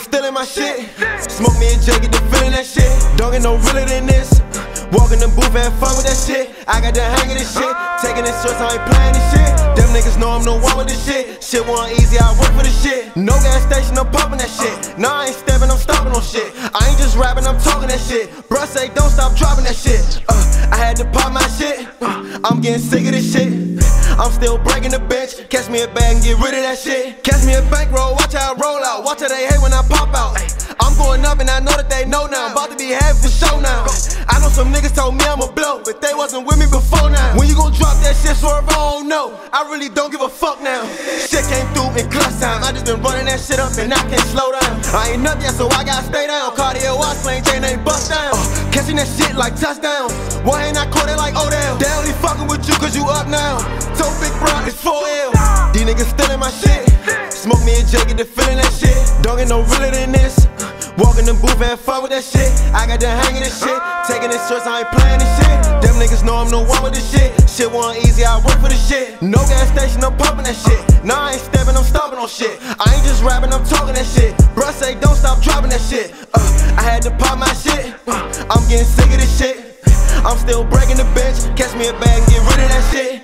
stealing my shit. Smoke me and Jay, get the feeling that shit. Don't get no realer than this. Walk in the booth and fun with that shit. I got the hang of this shit. Taking this shorts, I ain't playing this shit. Them niggas know I'm the one with this shit. Shit wasn't easy, I work for this shit. No gas station, I'm pumping that shit. Nah, I ain't stepping, I'm stopping on shit. I ain't just rapping, I'm talking that shit. Bruh say don't stop dropping that shit. I had to pop my shit. I'm getting sick of this shit. I'm still breaking the bench. Catch me a bag and get rid of that shit. Catch me a bankroll, watch how I roll out. Watch how they hate when I pop out. I'm going up and I know that they know now. About to be heavy for show now. I know some niggas told me I'ma blow, but they wasn't with me before now. When you gon' drop that shit, swerve, I don't know. I really don't give a fuck now. Shit came through in clutch time. I just been running that shit up and I can't slow down. I ain't nothing yet, so I gotta stay down. Cardio watch, plain Jane ain't bust down. Catching that shit like touchdowns. Why ain't I caught it like Odell? They only fucking with you cause you up now. So big bro, it's 4L. These niggas stealing my shit. Smoke me and Jay, get the feeling that shit. Don't get no realer than this. Walk in the booth and fun with that shit. I got the hang of this shit. Taking this shorts, I ain't playing this shit. Them niggas know I'm the one with this shit. Shit wasn't easy, I work for this shit. No gas station, I'm pumping that shit. Nah, I ain't stepping, I'm stopping on shit. I ain't just rapping, I'm talking that shit. Bruh say don't stop dropping that shit. I had to pop my shit. I'm getting sick of this shit. I'm still breaking the bench. Catch me a bag and get rid of that shit.